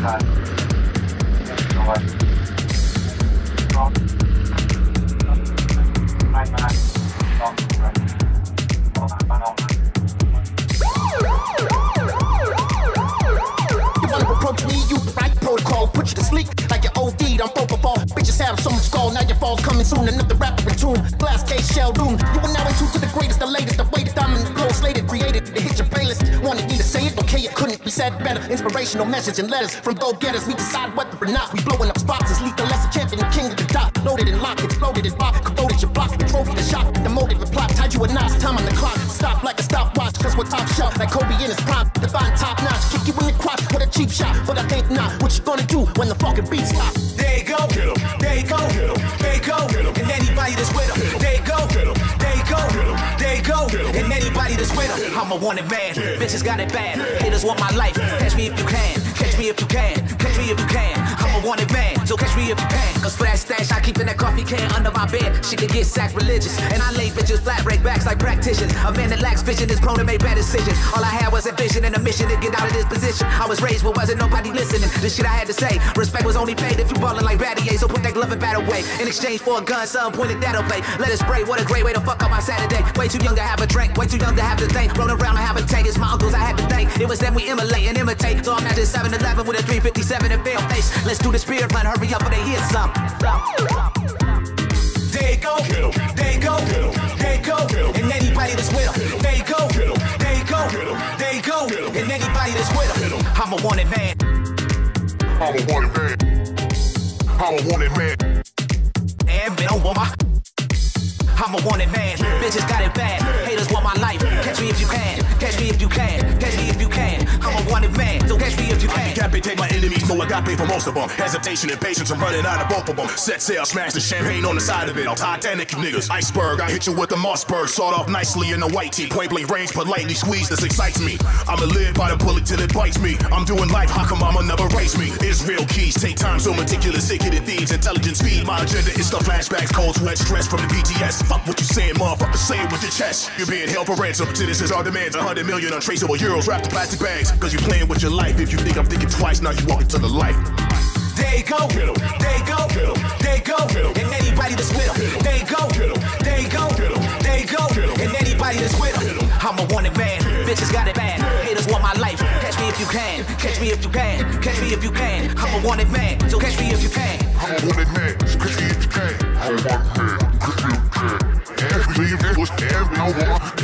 Approach me, you the right protocol. Put you to sleep like you're OD'd. I'm propofol. Bitches have so much gall. Now your fall's coming soon. Another rapper in tune. Glass case, shell doom. You are now in tune to the greatest, the latest, the weighted diamond, the gold slated, created. It hit your playlist. Wanted me to say it? Okay, it couldn't be said better. Inspirational message and letters from go-getters. We decide whether or not we blowing up spots. As lethal as a champion, king of the dot. Loaded and locked, exploded and rock. Corroded your block. The trophy, the shot. The motive, the plot. Tied you a notch. Time on the clock. Stop like a stopwatch. Cause we're top shelf. Like Kobe in his prime. Divine top notch. Kick you in the crotch with a cheap shot. But I think not. What you gonna do when the fucking beat stop? There you go, there you go, there you go, and anybody that's with him. There you go, there you go, there you go, and anybody that's with him. I'm a wanted man, bitches got it bad. Haters want my life, catch me if you can, catch me if you can, catch me if you can. I'm a wanted man, so catch me if you can. Cause for that stash, I keep in that coffee can under my bed. She could get sacrilegious, and I lay bitches flat, break backs like practitioners. A man that lacks vision is prone to make bad decisions. All I had was a vision and a mission to get out of this position. I was raised but wasn't nobody listening. The shit I had to say, respect was only paid if you ballin' like Battier. So put that glove and bat away. In exchange for a gun, some pointed that'll play. Let it spray, what a great way to fuck up my Saturday. Way too young to have a drink, way too young to have to think. Rolling around and have a tank, it's my uncles I had to thank. It was them we emulate and imitate. So I'm at this 7-Eleven with a 357 and fail face. Let's do the spirit run, hurry up or they hear some. There you go, there you go, there you go, and anybody that's with him. There you go, there you go, there you go, and anybody that's with him. I'm a wanted man. I'm a wanted man. I'm a wanted man. And they don't want my. I'm a wanted man. Bitches got it bad. Haters want my life. Catch me if you can. Catch me if you can. Catch me if you can. I'm a wanted man. So catch me if you can. I decapitate my enemies, no agape for most of them. Hesitation and patience, I'm running out of both of them. Set sail, smash the champagne on the side of it. I'm Titanic, you niggas. Iceberg, I hit you with the Mossberg. Sawed off nicely in a white tee. Point blank range, politely squeeze. This excites me. I'ma live by the bullet till it bites me. I'm doing life, how come I'ma never race me? Israel keys, take time so meticulous, sick-hitted thieves, intelligent speed. My agenda is the flashbacks, cold sweat, stress from the BTS. Fuck what you saying, motherfucker, say it with your chest. You're being held for ransom. Citizens are demands 100 million untraceable euros wrapped in plastic bags. Cause you're playing with your life. If you think I'm thinking twice, now you walk into the light. There you go, there you go, there you go, and anybody that's with him. There you go, there you go, there you go, and anybody that's with him. I'm a wanted man, bitches got it bad. Haters want my life, catch me if you can, catch me if you can, catch me if you can. I'm a wanted man, so catch me if you can. I'm a wanted man, so catch me if you can. I'm a wanted man, catch me if you can. And we leave it was and we don't want